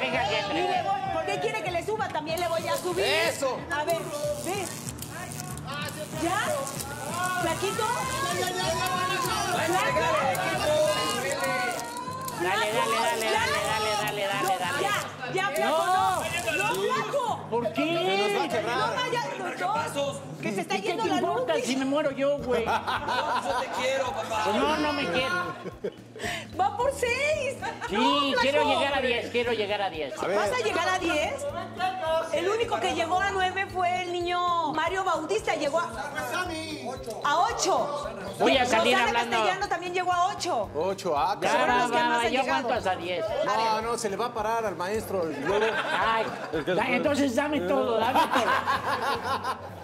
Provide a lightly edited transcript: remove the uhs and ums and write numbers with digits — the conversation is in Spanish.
diga que Y le voy, ¿por qué quiere que le suba? También le voy a subir. ¡Eso! A ver, ve. ¿Ya? ¿Flaquito? Dale. Ya, flaco, no, flaco. ¿Por qué? Se nos va a quebrar. No vaya, doctor. Que se está ¿Qué yendo te la luz. importa si me muero yo, güey? Yo te quiero, papá. Pues no me quiero. Va por 6. Sí, quiero llegar a 10. A ver. ¿Vas a llegar a 10? El único que llegó a 9 fue el niño Mario Bautista, llegó a 8. Voy a salir Rosana hablando. Castellano también llegó a 8. 8, Ya, Son los que más han yo llegado. aguanto hasta 10. No, se le va a parar al maestro. Luego... Ay, entonces dame todo, dame todo.